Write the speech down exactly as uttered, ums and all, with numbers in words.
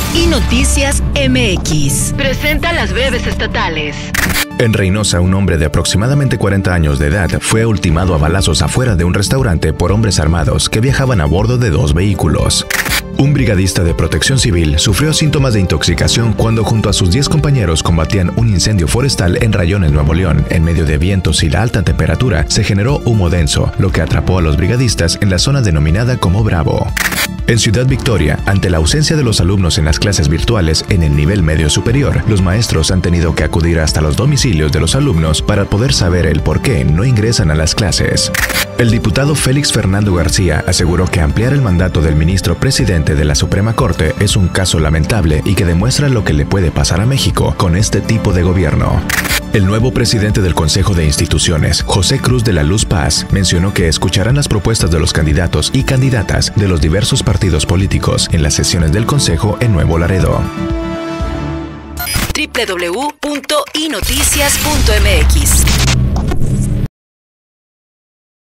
y Noticias M X presenta las breves estatales. En Reynosa, un hombre de aproximadamente cuarenta años de edad fue ultimado a balazos afuera de un restaurante por hombres armados que viajaban a bordo de dos vehículos. Un brigadista de Protección Civil sufrió síntomas de intoxicación cuando junto a sus diez compañeros combatían un incendio forestal en Rayones, Nuevo León. En medio de vientos y la alta temperatura, se generó humo denso, lo que atrapó a los brigadistas en la zona denominada como Bravo. En Ciudad Victoria, ante la ausencia de los alumnos en las clases virtuales en el nivel medio superior, los maestros han tenido que acudir hasta los domicilios de los alumnos para poder saber el por qué no ingresan a las clases. El diputado Félix Fernando García aseguró que ampliar el mandato del ministro presidente de la Suprema Corte es un caso lamentable y que demuestra lo que le puede pasar a México con este tipo de gobierno. El nuevo presidente del Consejo de Instituciones, José Cruz de la Luz Paz, mencionó que escucharán las propuestas de los candidatos y candidatas de los diversos partidos políticos en las sesiones del Consejo en Nuevo Laredo. doble u doble u doble u punto i noticias punto m x